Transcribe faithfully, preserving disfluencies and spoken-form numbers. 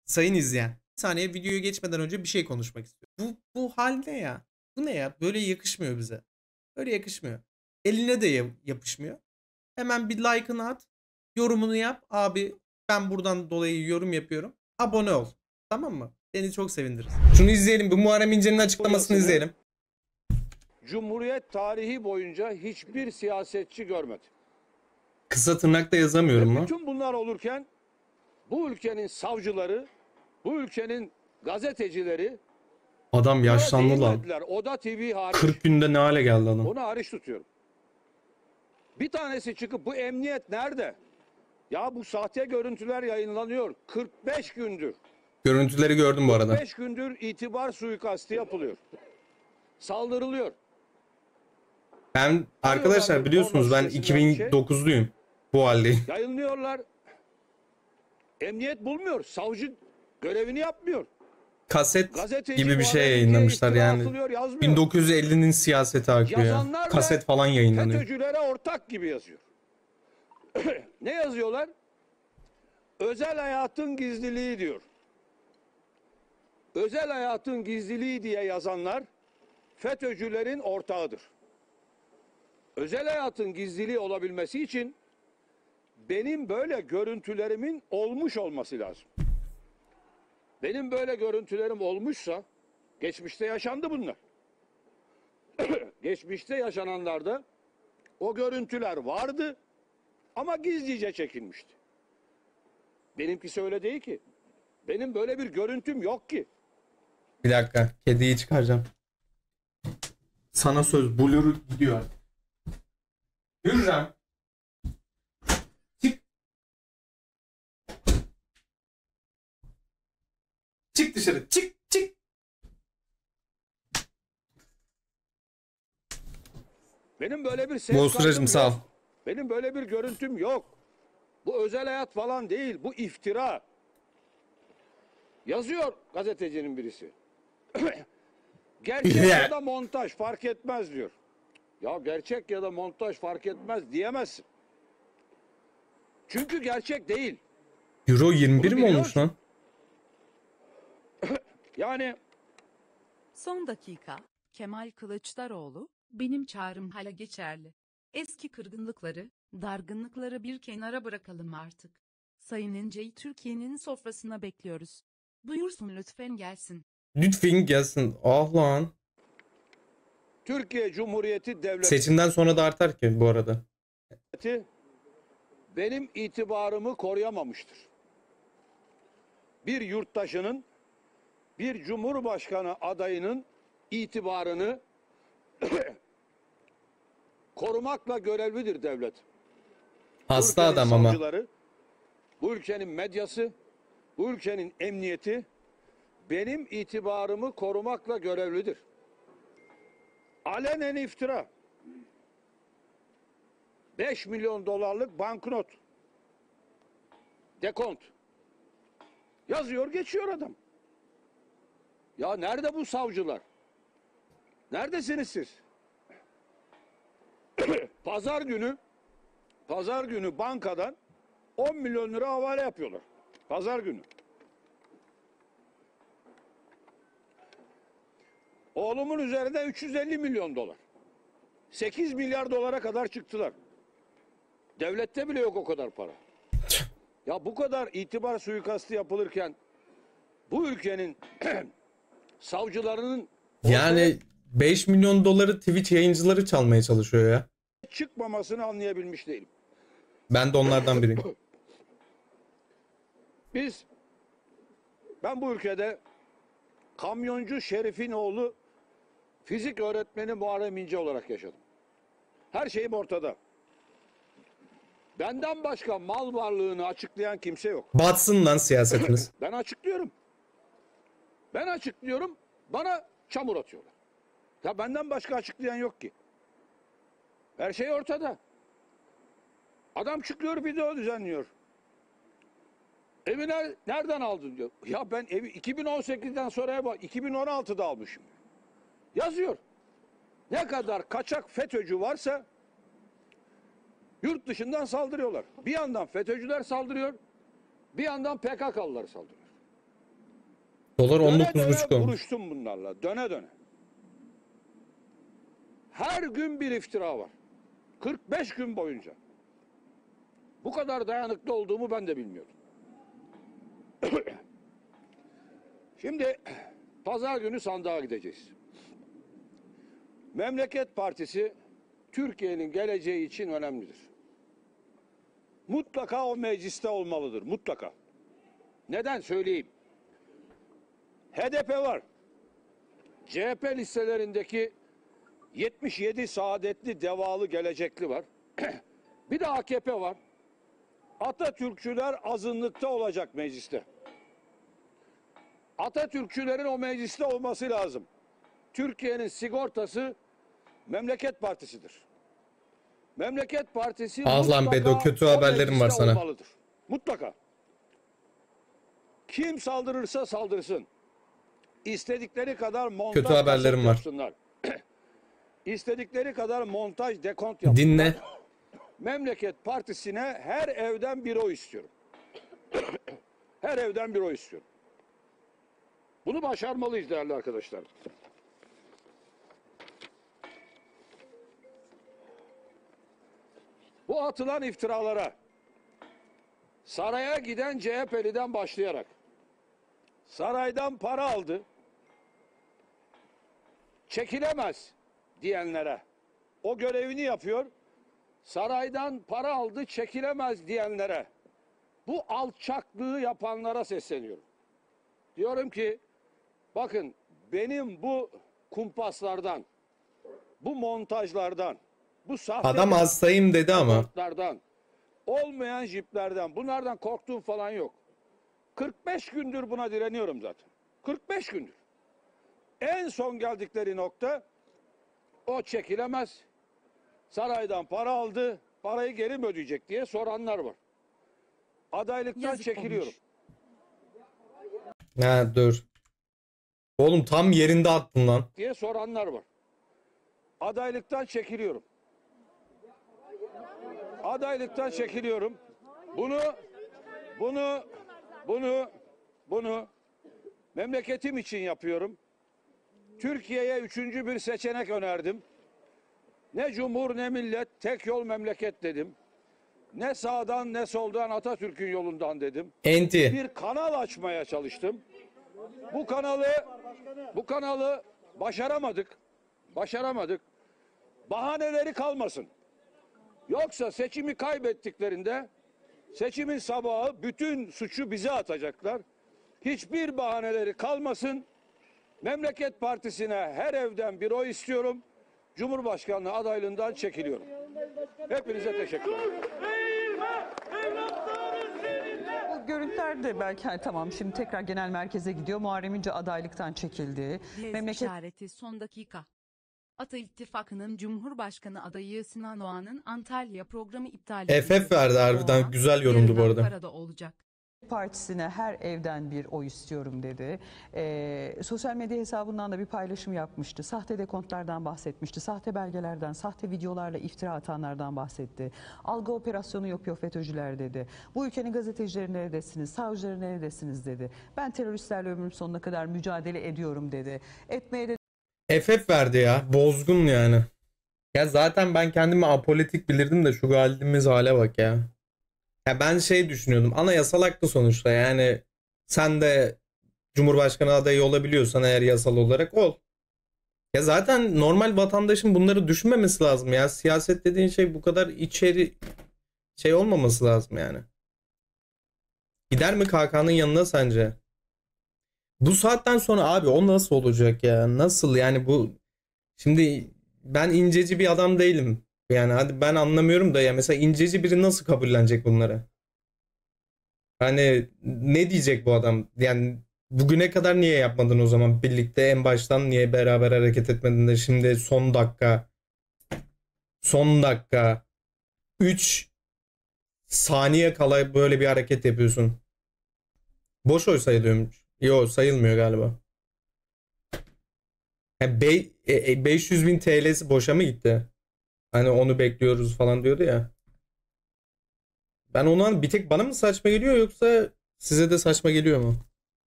Sayın izleyen, bir saniye videoya geçmeden önce bir şey konuşmak istiyorum. Bu bu hal ne ya? Bu ne ya? Böyle yakışmıyor bize. Böyle yakışmıyor. Eline de ya- yapışmıyor. Hemen bir like'ını at. Yorumunu yap. Abi ben buradan dolayı yorum yapıyorum. Abone ol. Tamam mı? Beni çok sevindirir. Şunu izleyelim. Bu Muharrem İnce'nin açıklamasını izleyelim. Cumhuriyet tarihi boyunca hiçbir siyasetçi görmedi. Kısa tırnakta yazamıyorum Ve mu? bütün bunlar olurken bu ülkenin savcıları, bu ülkenin gazetecileri Adam bunlara yaşlandı lan. değinmediler. Oda T V hariç. kırk günde ne hale geldi adam. Onu hariç tutuyorum. Bir tanesi çıkıp bu emniyet nerede? Ya bu sahte görüntüler yayınlanıyor. kırk beş gündür. Görüntüleri gördüm bu arada. kırk beş gündür itibar suikastı yapılıyor. Saldırılıyor. Ben arkadaşlar biliyorsunuz ben iki bin dokuzluyum. Bu haldeyim. Yayınlıyorlar. Emniyet bulmuyor. Savcı görevini yapmıyor. Kaset Gazeteci gibi bir bu şey arada yayınlamışlar iftira yani. atılıyor, yazmıyor. bin dokuz yüz ellinin siyaseti akıyor ya. Yazanlar Kaset da falan yayınlanıyor. FETÖ'cülere ortak gibi yazıyor. Ne yazıyorlar? Özel hayatın gizliliği diyor. Özel hayatın gizliliği diye yazanlar FETÖ'cülerin ortağıdır. Özel hayatın gizliliği olabilmesi için benim böyle görüntülerimin olmuş olması lazım. Benim böyle görüntülerim olmuşsa geçmişte yaşandı bunlar. Geçmişte yaşananlarda o görüntüler vardı ama gizlice çekilmişti. Benimkisi öyle değil ki. Benim böyle bir görüntüm yok ki. Bir dakika. Kediyi çıkaracağım. Sana söz. Blur'u gidiyor artık. Hürrem. Çık. Çık dışarı. Çık. Çık. Benim böyle bir ses Bozkıracığım kaydım sağ ol. yok. Benim böyle bir görüntüm yok. Bu özel hayat falan değil. Bu iftira. Yazıyor gazetecinin birisi. Gerçek ya da montaj fark etmez diyor. Ya gerçek ya da montaj fark etmez diyemezsin. Çünkü gerçek değil. Euro yirmi bir Bunu mi olmuş biliyorsun. lan? Yani Son dakika, Kemal Kılıçdaroğlu, benim çağrım hala geçerli. Eski kırgınlıkları, dargınlıkları bir kenara bırakalım artık. Sayın İnce'yi Türkiye'nin sofrasına bekliyoruz. Buyursun lütfen gelsin. Lütfen gelsin. Ah lan. Türkiye Cumhuriyeti Devleti Seçimden sonra da artar ki bu arada. benim itibarımı koruyamamıştır. Bir yurttaşının, bir cumhurbaşkanı adayının itibarını korumakla görevlidir devlet. Hasta Bu ülkenin adam ama. savcıları, bu ülkenin medyası, bu ülkenin emniyeti benim itibarımı korumakla görevlidir. Alenen iftira. beş milyon dolarlık banknot. Dekont. Yazıyor geçiyor adam. Ya nerede bu savcılar? Neredesiniz siz? Pazar günü Pazar günü bankadan on milyon lira havale yapıyorlar. Pazar günü. Oğlumun üzerinde üç yüz elli milyon dolar. sekiz milyar dolara kadar çıktılar. Devlette bile yok o kadar para. Ya bu kadar itibar suikastı yapılırken bu ülkenin savcılarının Yani beş milyon doları Twitch yayıncıları çalmaya çalışıyor ya. çıkmamasını anlayabilmiş değilim. Ben de onlardan biriyim. Biz, ben bu ülkede kamyoncu Şerif'in oğlu fizik öğretmeni Muharrem İnce olarak yaşadım. Her şeyim ortada. Benden başka mal varlığını açıklayan kimse yok. Batsın lan siyasetiniz. Ben açıklıyorum. Ben açıklıyorum, bana çamur atıyorlar. Ya benden başka açıklayan yok ki. Her şey ortada. Adam çıkıyor, video düzenliyor. Evi nereden aldın diyor. Ya ben evi iki bin on sekizden sonra bak iki bin on altıda almışım. Yazıyor. Ne kadar kaçak FETÖ'cü varsa yurt dışından saldırıyorlar. Bir yandan FETÖ'cüler saldırıyor, bir yandan P K K'lılar saldırıyor. Dolar on Döne dokuz döne buçuk olmuş. vuruştum bunlarla. Döne döne. Her gün bir iftira var. kırk beş gün boyunca. Bu kadar dayanıklı olduğumu ben de bilmiyordum. Şimdi pazar günü sandığa gideceğiz. Memleket Partisi Türkiye'nin geleceği için önemlidir. Mutlaka o mecliste olmalıdır. Mutlaka. Neden söyleyeyim? H D P var. C H P listelerindeki yetmiş yedi saadetli, devalı, gelecekli var. Bir de A K P var. Atatürkçüler azınlıkta olacak mecliste. Atatürkçülerin o mecliste olması lazım. Türkiye'nin sigortası Memleket Partisi'dir. Memleket Partisi Ah lan mutlaka Bedo, kötü o haberlerim var mecliste sana. olmalıdır. Mutlaka. Kim saldırırsa saldırsın. İstedikleri kadar montaj Kötü haberlerim kaset var. yapsınlar. İstedikleri kadar montaj dekont yapsınlar. Dinle. Memleket Partisi'ne her evden bir oy istiyorum. Her evden bir oy istiyorum. Bunu başarmalıyız değerli arkadaşlar. Bu atılan iftiralara saraya giden C H P'liden başlayarak saraydan para aldı, çekilemez diyenlere, o görevini yapıyor, saraydan para aldı, çekilemez diyenlere, bu alçaklığı yapanlara sesleniyorum. Diyorum ki bakın, benim bu kumpaslardan, bu montajlardan, bu sahte Adam hastayım dedi ama. raportlardan, olmayan jiplerden, bunlardan korktuğum falan yok. kırk beş gündür buna direniyorum zaten. kırk beş gündür. En son geldikleri nokta, o çekilemez, saraydan para aldı, parayı geri mi ödeyecek diye soranlar var. Adaylıktan Yazık çekiliyorum. olmuş. Ha dur. Oğlum tam yerinde attın lan. diye soranlar var. Adaylıktan çekiliyorum. Adaylıktan çekiliyorum. Bunu bunu bunu bunu memleketim için yapıyorum. Türkiye'ye üçüncü bir seçenek önerdim. Ne cumhur ne millet, tek yol memleket dedim. Ne sağdan ne soldan, Atatürk'ün yolundan dedim. Enti. Bir kanal açmaya çalıştım. Bu kanalı bu kanalı başaramadık. Başaramadık. Bahaneleri kalmasın. Yoksa seçimi kaybettiklerinde seçimin sabahı bütün suçu bize atacaklar. Hiçbir bahaneleri kalmasın. Memleket Partisi'ne her evden bir oy istiyorum. Cumhurbaşkanlığı adaylığından çekiliyorum. Hepinize teşekkür ederim. Bu görüntüler de belki hani tamam şimdi tekrar genel merkeze gidiyor. Muharrem İnce adaylıktan çekildi. Lez Memleket işareti son dakika. Ata İttifakı'nın Cumhurbaşkanı adayı Sinan Oğan'ın Antalya programı iptal edildi. F F verdi harbiden. Oğan, Güzel yorumdu bu yarın arada. Ankara'da olacak. Partisi'ne her evden bir oy istiyorum dedi. Ee, sosyal medya hesabından da bir paylaşım yapmıştı. Sahte dekontlardan bahsetmişti. Sahte belgelerden, sahte videolarla iftira atanlardan bahsetti. Algı operasyonu yapıyor FETÖ'cüler dedi. Bu ülkenin gazetecileri neredesiniz, savcıları neredesiniz dedi. Ben teröristlerle ömrüm sonuna kadar mücadele ediyorum dedi. Etmeye de F F verdi ya. Bozgun yani. Ya zaten ben kendimi apolitik bilirdim de şu halimiz hale bak ya. Ya ben şey düşünüyordum. Anayasal hakkı sonuçta, yani sen de Cumhurbaşkanı adayı olabiliyorsan eğer yasal olarak ol. Ya zaten normal vatandaşın bunları düşünmemesi lazım ya. Siyaset dediğin şey bu kadar içeri şey olmaması lazım yani. Gider mi K K'nın yanına sence? Bu saatten sonra abi o nasıl olacak ya? Nasıl yani bu? Şimdi ben inceci bir adam değilim. Yani hadi ben anlamıyorum da ya mesela inceci biri nasıl kabullenecek bunları? Hani ne diyecek bu adam? Yani bugüne kadar niye yapmadın o zaman? Birlikte en baştan niye beraber hareket etmedin de şimdi son dakika son dakika üç saniye kala böyle bir hareket yapıyorsun. Boş oy sayılıyormuş. Yok, sayılmıyor galiba. Yani be- e- e- beş yüz bin T L'si boşa mı gitti? Hani onu bekliyoruz falan diyordu ya. Ben onu bir tek bana mı saçma geliyor yoksa size de saçma geliyor mu?